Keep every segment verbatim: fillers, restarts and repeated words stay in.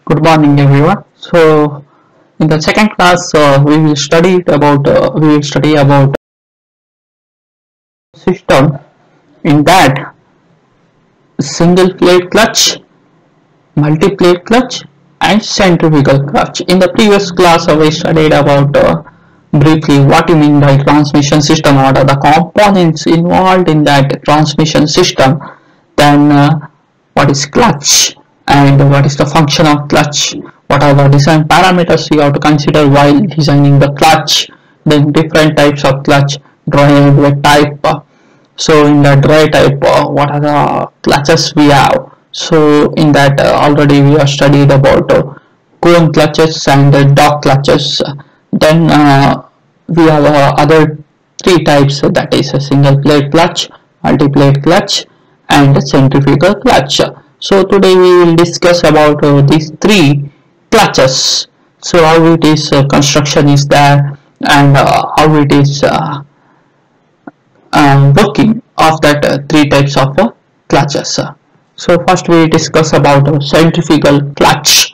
Good morning, everyone. So, in the second class, uh, we will study about uh, we will study about system. In that, single plate clutch, multi plate clutch, and centrifugal clutch. In the previous class, uh, we studied about uh, briefly what you mean by transmission system. What are the components involved in that transmission system? Then, uh, what is clutch? And what is the function of clutch, what are the design parameters you have to consider while designing the clutch, then different types of clutch, dry and wet type. So in the dry type, uh, what are the clutches we have? So in that uh, already we have studied about uh, cone clutches and uh, dog clutches. Then uh, we have uh, other three types, uh, that is a single plate clutch, multi plate clutch, and a centrifugal clutch. So today we will discuss about uh, these three clutches. So how it is uh, construction is there, and uh, how it is uh, uh, working of that uh, three types of uh, clutches. So first we discuss about uh, centrifugal clutch.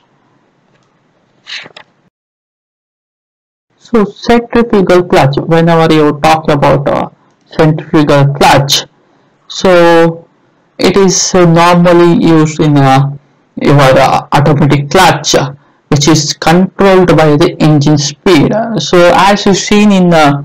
So centrifugal clutch, whenever you talk about uh, centrifugal clutch, so it is uh, normally used in uh, your uh, automatic clutch, uh, which is controlled by the engine speed. So as you seen in the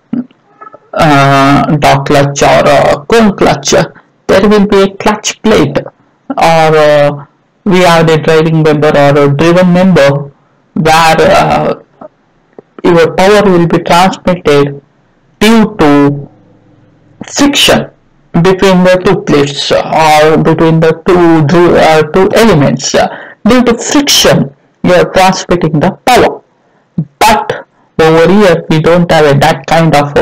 uh, dog clutch or uh, cone clutch, uh, there will be a clutch plate, or uh, we have the driving member or a driven member where uh, your power will be transmitted due to friction between the two plates or between the two uh, two elements. Due to friction, you are transmitting the power. But over here, we don't have that kind of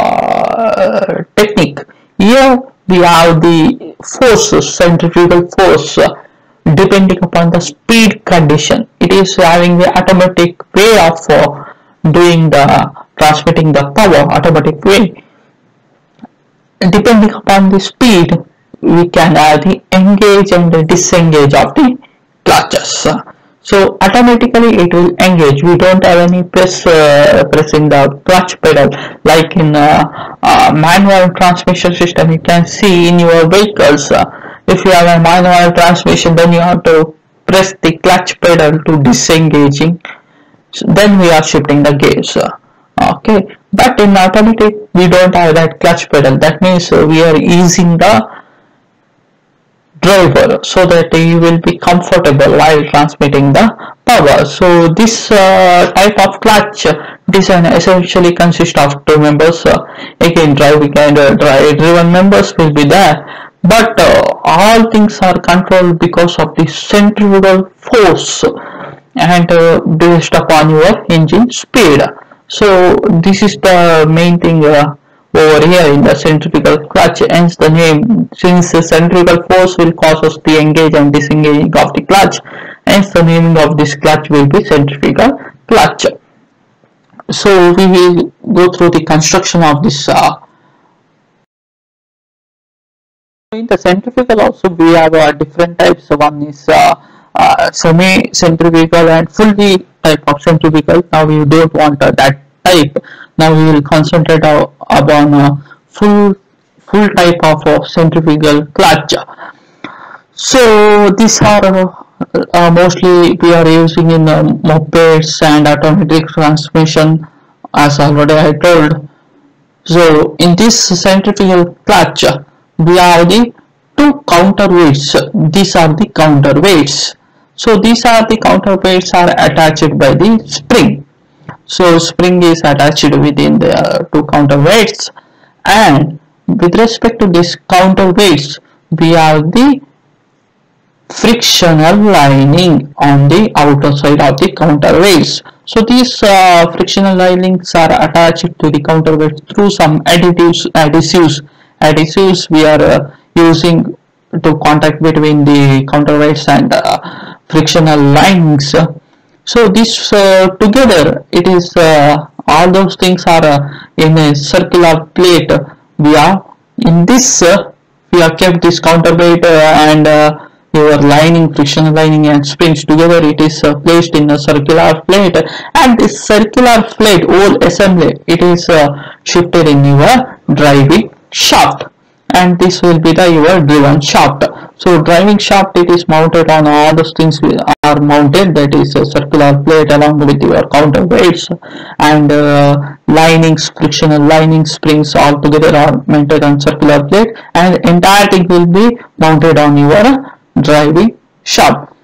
uh, technique. Here we have the force, centrifugal force, depending upon the speed condition. It is having the automatic way of uh, doing the transmitting the power, automatic way. Depending upon the speed, we can have the engage and the disengage of the clutches. So automatically it will engage. We don't have any press uh, pressing the clutch pedal like in uh, uh, manual transmission system. You can see in your vehicles, uh, if you have a manual transmission, then you have to press the clutch pedal to disengaging. So then we are shifting the gears. Uh, okay, but in automatic we don't have that clutch pedal. That means uh, we are easing the driver so that you will be comfortable while transmitting the power. So this uh, type of clutch design essentially consists of two members. Uh, again, driving and uh, drive driven members will be there, but uh, all things are controlled because of the centrifugal force and uh, based upon your engine speed. So this is the main thing uh, over here in the centrifugal clutch, hence the name. Since the centrifugal force will cause us the engage and disengaging of the clutch, hence the naming of this clutch will be centrifugal clutch. So we will go through the construction of this. Uh, in the centrifugal also we have uh, different types. One is uh, uh, semi-centrifugal and fully type of centrifugal. Now we don't want uh, that type. Now we will concentrate uh, upon uh, full full type of uh, centrifugal clutch. So these are uh, uh, mostly we are using in uh, mopeds and automatic transmission, as already I told. So in this centrifugal clutch, we have the two counterweights. These are the counterweights. So these are the counterweights are attached by the spring. So spring is attached within the uh, two counterweights, and with respect to this counterweights, we have the frictional lining on the outer side of the counterweights. So these uh, frictional linings are attached to the counterweights through some additives, adhesives. Adhesives we are uh, using to contact between the counterweights and uh, frictional linings. So this uh, together, it is uh, all those things are uh, in a circular plate. We are in this uh, we have kept this counterweight uh, and uh, your lining, friction lining and springs together. It is uh, placed in a circular plate, and this circular plate whole assembly, it is uh, shifted in your driving shaft, and this will be the your driven shaft. So driving shaft, it is mounted on all those things are mounted, that is a circular plate along with your counterweights and uh, linings, frictional lining, springs all together are mounted on circular plate, and entire thing will be mounted on your driving shaft.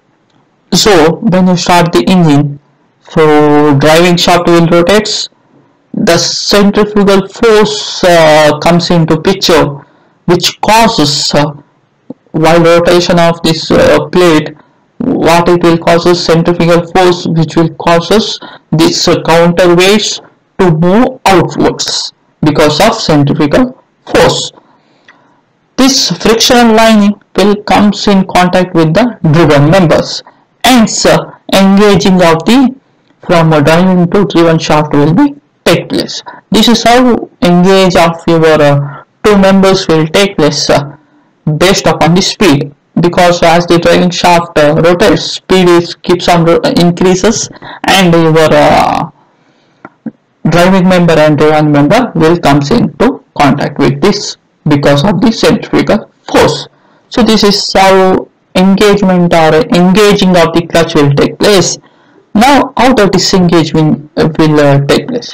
So when you start the engine, so driving shaft will rotate, the centrifugal force uh, comes into picture, which causes uh, while rotation of this uh, plate, what it will causes centrifugal force, which will causes this uh, counterweights to move outwards because of centrifugal force. This frictional lining will comes in contact with the driven members, hence uh, engaging of the from a driving to driven shaft will be take place. This is how engage of your uh, two members will take place uh, based upon the speed, because as the driving shaft uh, rotates, speed is keeps on increases, and your uh, driving member and driven member will comes into contact with this because of the centrifugal force. So this is how engagement or engaging of the clutch will take place. Now how the disengagement will uh, take place?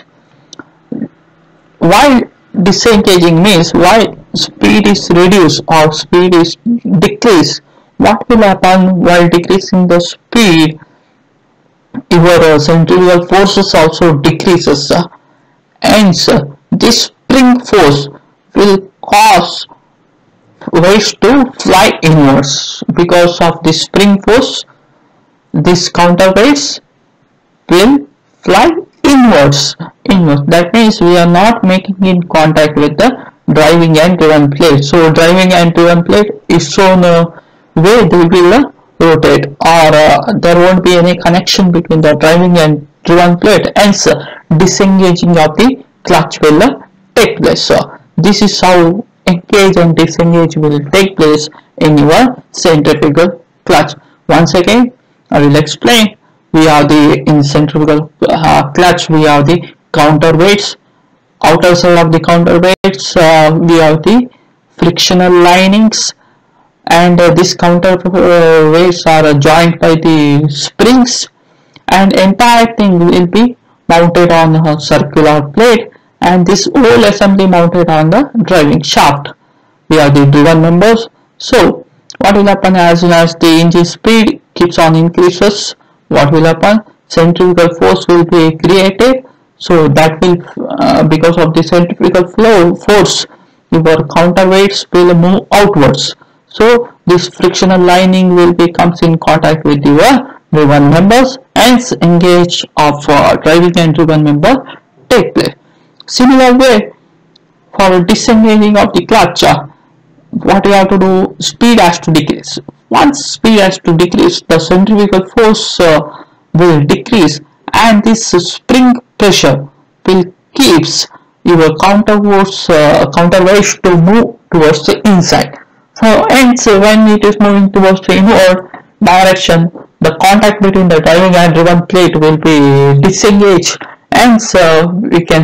While disengaging means while speed is reduced or speed is decreased, what will happen while decreasing the speed? Your uh, centrifugal forces also decreases, uh, hence uh, this spring force will cause weights to fly inwards. Because of this spring force, this counterweights will fly inwards. Inwards. That means we are not making in contact with the driving and driven plate. So driving and driven plate is shown uh, where they will uh, rotate, or uh, there won't be any connection between the driving and driven plate. Hence, uh, disengaging of the clutch will uh, take place. So this is how engage and disengage will take place in your centrifugal clutch. Once again, I will explain. We have the in centrifugal uh, clutch, we have the counterweights. Outer side of the counterweights, uh, we have the frictional linings, and uh, this counterweights are uh, joined by the springs, and entire thing will be mounted on a circular plate, and this whole assembly mounted on the driving shaft. We have the driven members. So what will happen as soon as the engine speed keeps on increases? What will happen? Centrifugal force will be created. So that will uh, because of the centrifugal flow force, your counterweights will move outwards. So this frictional lining will be comes in contact with your driven members, hence engage of uh, driving and driven member take place. Similar way, for disengaging of the clutch, uh, what you have to do, speed has to decrease. Once speed has to decrease, the centrifugal force uh, will decrease, and this spring pressure will keeps your counterweights uh, counterweights to move towards the inside. So hence when it is moving towards the inward direction, the contact between the driving and driven plate will be disengaged, hence uh, we can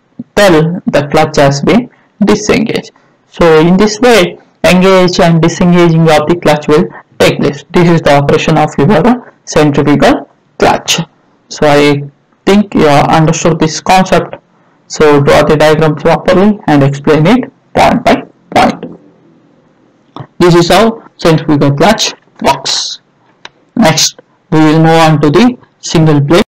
tell the clutch has been disengaged. So in this way, engage and disengaging of the clutch will take place. This is the operation of your centrifugal clutch. So I think you have understood this concept. So draw the diagram properly and explain it point by point. This is how centrifugal clutch works. Next, we will move on to the single plate.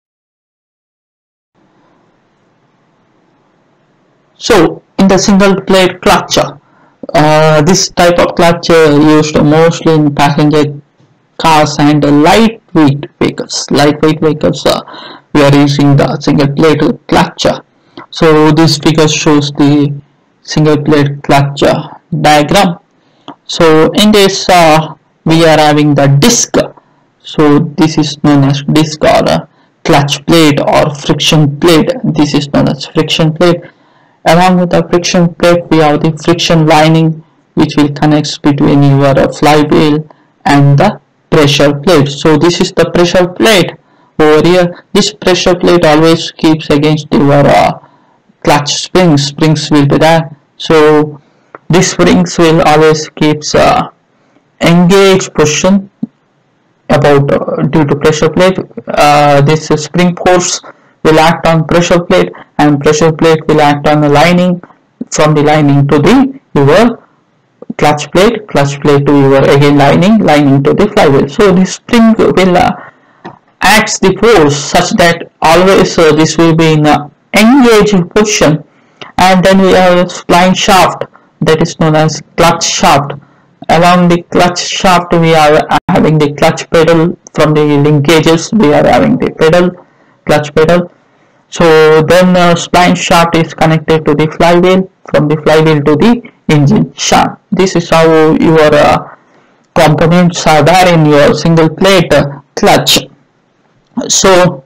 So in the single plate clutch, uh, this type of clutch uh, used mostly in passenger cars and uh, lightweight vehicles. Lightweight vehicles, uh, we are using the single plate clutch. So this figure shows the single plate clutch uh, diagram. So in this uh, we are having the disc. So this is known as disc or uh, clutch plate or friction plate. This is known as friction plate. Along with the friction plate, we have the friction lining, which will connect between your uh, flywheel and the pressure plate. So this is the pressure plate over here. This pressure plate always keeps against your uh, clutch springs. Springs will be there. So these springs will always keeps uh, engaged position about uh, due to pressure plate. Uh, this uh, spring force will act on pressure plate, and pressure plate will act on the lining, from the lining to the your clutch plate, clutch plate to your again lining, lining to the flywheel. So this spring will uh, acts the force such that always uh, this will be in a engaged position. And then we have a spline shaft that is known as clutch shaft. Along the clutch shaft we are having the clutch pedal. From the linkages we are having the pedal, clutch pedal. So then uh, spline shaft is connected to the flywheel, from the flywheel to the engine shaft. This is how your uh, components are there in your single plate uh, clutch. So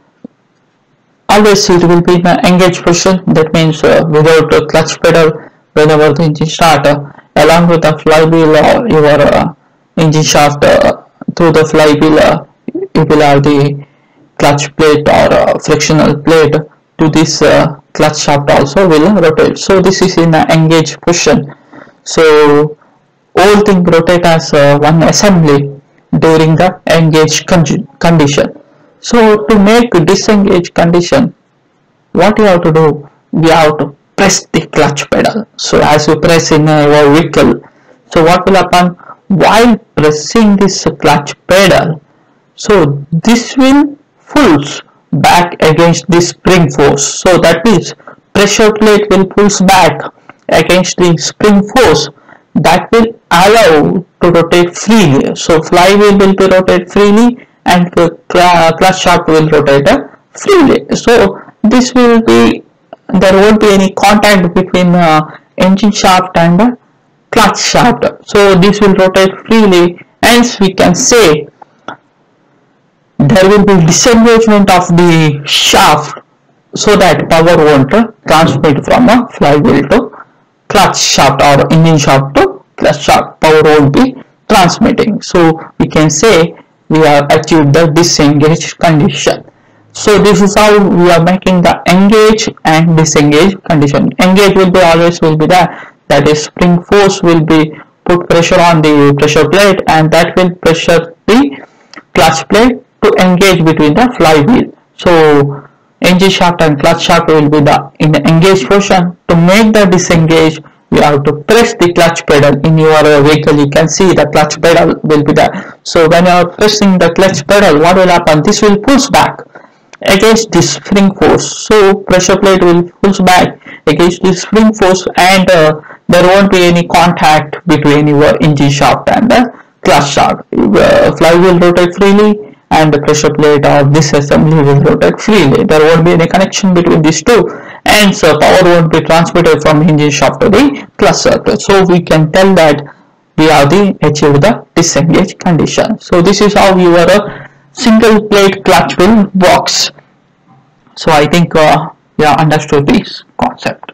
always it will be in an engaged position. That means uh, without a clutch pedal, whenever the engine start, uh, along with the flywheel, uh, your uh, engine shaft uh, through the flywheel, uh, you will have the clutch plate or uh, frictional plate to this uh, clutch shaft also will rotate. So this is in an engaged position. So whole thing rotate as uh, one assembly during the engaged condition. So to make disengaged condition, what you have to do, we have to press the clutch pedal. So as you press in your vehicle, so what will happen while pressing this clutch pedal? So this will pulls back against the spring force. So that means pressure plate will pulls back against the spring force that will allow to rotate freely. So flywheel will be rotate freely and the clutch shaft will rotate freely. So this will be, there won't be any contact between uh, engine shaft and uh, clutch shaft. So this will rotate freely, hence we can say there will be disengagement of the shaft, so that power won't uh, transmit from a flywheel to clutch shaft or engine shaft to clutch shaft. Power won't be transmitting. So we can say we have achieved the disengaged condition. So this is how we are making the engage and disengage condition. Engage will be always will be there, that is spring force will be put pressure on the pressure plate, and that will pressure the clutch plate to engage between the flywheel. So engine shaft and clutch shaft will be the in the engaged position. To make the disengage, you have to press the clutch pedal. In your vehicle you can see the clutch pedal will be there. So when you are pressing the clutch pedal, what will happen? This will push back against the spring force. So pressure plate will push back against the spring force, and uh, there won't be any contact between your engine shaft and the clutch shaft. Uh, flywheel rotate freely and the pressure plate or this assembly will rotate freely. There won't be any connection between these two, and so power won't be transmitted from engine shaft to the clutch circle. So we can tell that we have the achieved the disengaged condition. So this is how your uh, single plate clutch will works. So I think uh, you have understood this concept.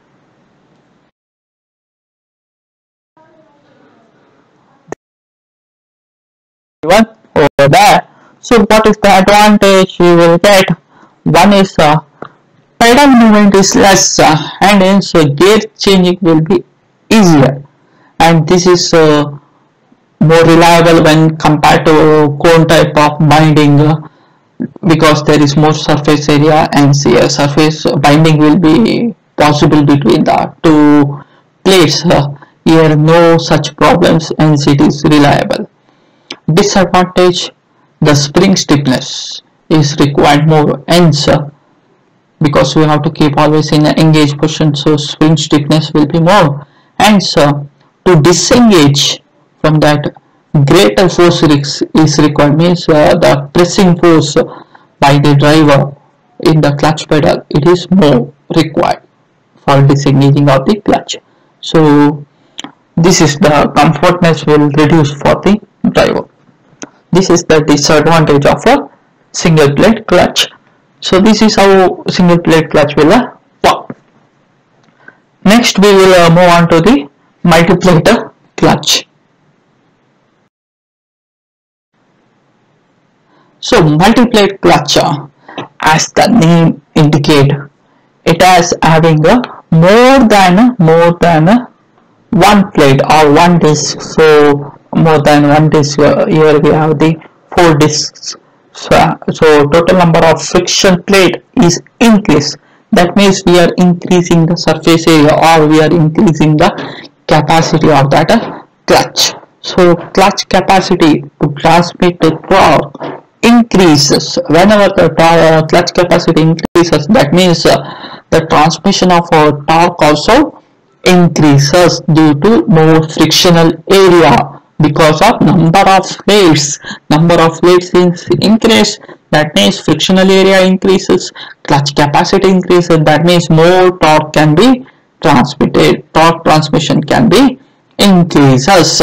One over there. So what is the advantage you will get? One is uh, pedal movement is less, uh, and hence uh, gear changing will be easier, and this is uh, more reliable when compared to cone type of binding, uh, because there is more surface area, and see a surface binding will be possible between the two plates. Uh, here no such problems, and it is reliable. Disadvantage, the spring stiffness is required more, hence uh, because we have to keep always in an engaged position, so spring stiffness will be more, and so to disengage from that greater force is required, means uh, the pressing force by the driver in the clutch pedal, it is more required for disengaging of the clutch. So this is the comfortness will reduce for the driver. This is the disadvantage of a single plate clutch. So this is how single plate clutch will uh, work. Next we will uh, move on to the multi plate clutch. So multi-plate clutch, uh, as the name indicate, it has having a more than more than one plate or one disc. So more than one disc, uh, here we have the four discs. So, so total number of friction plate is increased. That means we are increasing the surface area, or we are increasing the capacity of that uh, clutch. So clutch capacity to transmit the torque increases. Whenever the uh, clutch capacity increases, that means uh, the transmission of our torque also increases due to more frictional area, because of number of blades. Number of blades is increased, that means frictional area increases, clutch capacity increases, that means more torque can be transmitted, torque transmission can be increases.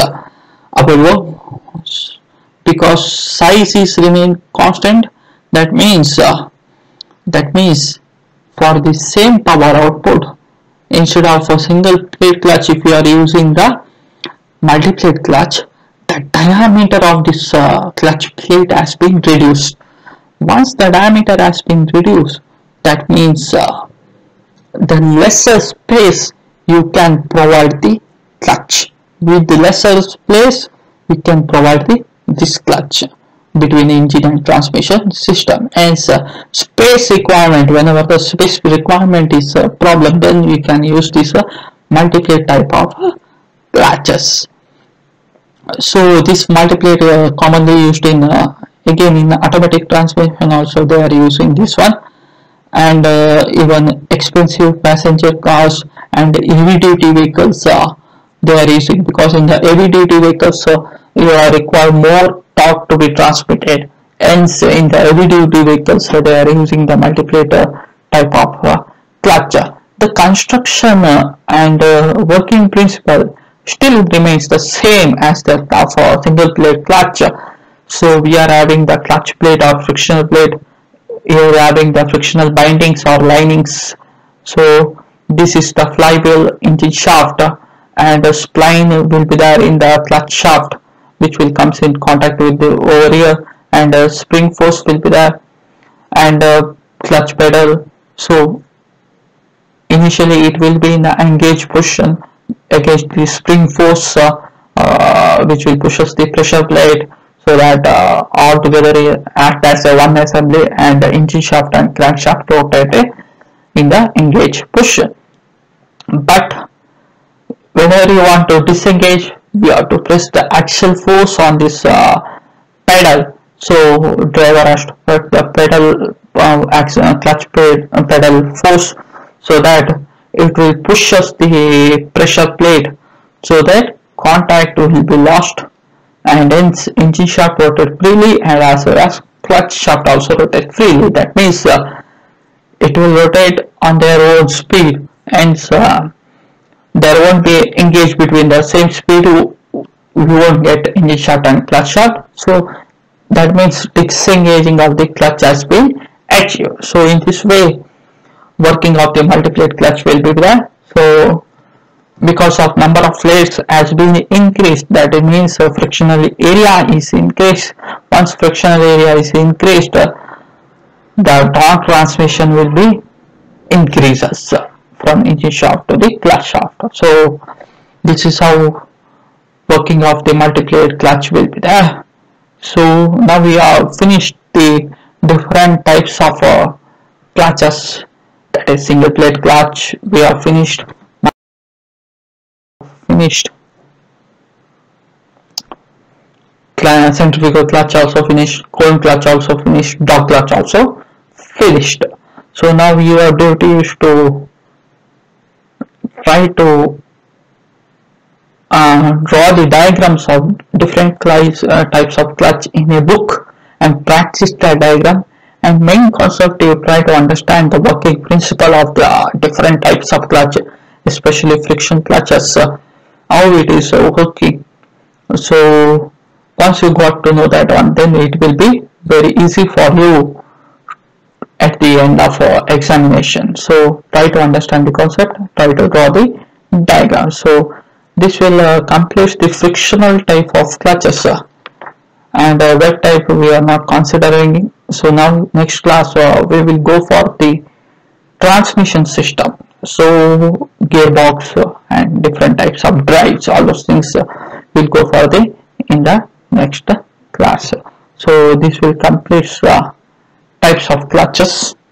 Because size is remain constant, that means uh, that means for the same power output, instead of a single plate clutch, if you are using the multi-plate clutch, the diameter of this uh, clutch plate has been reduced. Once the diameter has been reduced, that means uh, the lesser space you can provide the clutch. With the lesser space, we can provide the this clutch between engine and transmission system. As uh, space requirement, whenever the space requirement is a problem, then we can use this uh, multi-plate type of uh, clutches. So this multi-plate uh, commonly used in uh, again in automatic transmission also they are using this one, and uh, even expensive passenger cars and heavy duty vehicles uh, they are using, because in the heavy duty vehicles uh, you are require more torque to be transmitted, hence in the heavy duty vehicles uh, they are using the multi-plate uh, type of uh, clutch. The construction uh, and uh, working principle still remains the same as that of a single plate clutch. So we are having the clutch plate or frictional plate, here we are having the frictional bindings or linings. So this is the flywheel, engine shaft, and a spline will be there in the clutch shaft, which will comes in contact with the over here, and a spring force will be there, and a clutch pedal. So initially it will be in the engaged position against the spring force uh, uh, which will push us the pressure plate, so that uh, all together act as a one assembly, and the engine shaft and crankshaft rotate in the engaged position. But whenever you want to disengage, we have to press the axial force on this uh, pedal. So driver has to put the pedal uh, axial, uh, clutch pedal force, so that it will push us the pressure plate, so that contact will be lost, and hence engine shaft rotate freely, and as well as clutch shaft also rotate freely. That means uh, it will rotate on their own speed, hence uh, there won't be engage between the same speed. You won't get engine shaft and clutch shaft, so that means disengaging of the clutch has been achieved. So in this way working of the multi-plate clutch will be there. So because of number of plates has been increased, that means uh, frictional area is increased. Once frictional area is increased, uh, the torque transmission will be increases uh, from engine shaft to the clutch shaft. So this is how working of the multi-plate clutch will be there. So now we have finished the different types of uh, clutches, that is single plate clutch we have finished, finished centrifugal clutch also finished, cone clutch also finished, dog clutch also finished. So now your duty is to try to uh, draw the diagrams of different types, uh, types of clutch in a book and practice the diagram, and main concept you try to understand the working principle of the uh, different types of clutch, especially friction clutches, uh, how it is uh, working. So once you got to know that one, then it will be very easy for you at the end of uh, examination. So try to understand the concept, try to draw the diagram. So this will uh, complete the frictional type of clutches, uh, and uh, wet type we are not considering. So now next class uh, we will go for the transmission system. So gearbox uh, and different types of drives, all those things uh, will go for the in the next class. So this will complete uh, types of clutches.